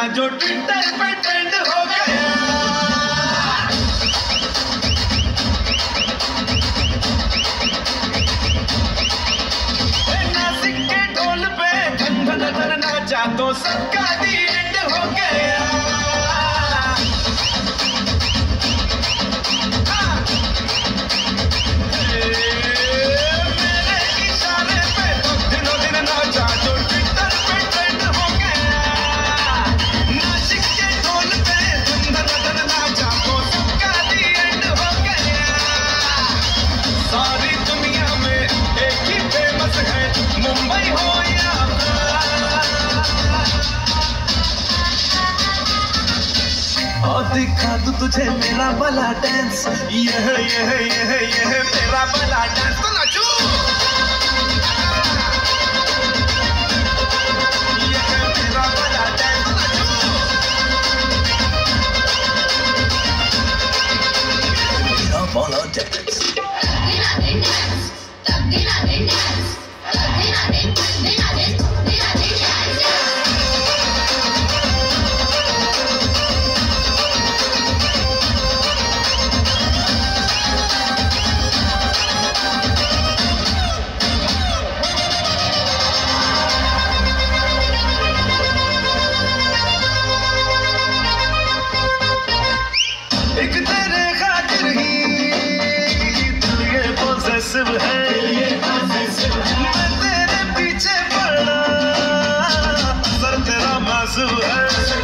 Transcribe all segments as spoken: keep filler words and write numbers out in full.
जो ट्विटर पे ट्रेंड हो गया। नासिक के ढोल पे धन धन धन नाचा तो सबका दी एंड हो गया। दिखा दूं तुझे मेरा वाला डांस, यह यह यह यह मेरा वाला डांस। तो नाचो यह मेरा वाला डांस, तो नाचो। मेरा वाला डांस। एक तेरे खातिर ही दिल ये पॉसेसिव है, मैं तेरे पीछे पड़ा, सर तेरा मासूम है।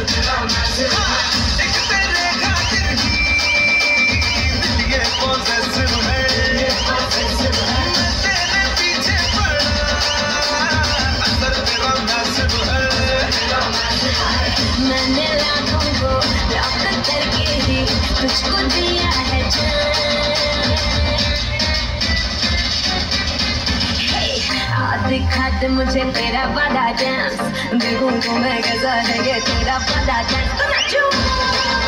एक तेरे खातिर ही दिल ये पॉसेसिव है, मैं तेरे पीछे पड़ा, सर तेरा मासूम है। मैंने लाखों को लॉक करके ही तुझको दिया है जान। दिखा दे मुझे तेरा वाला डांस, देखूं तो मैं कैसा है ये तेरा वाला डांस। तो नाचो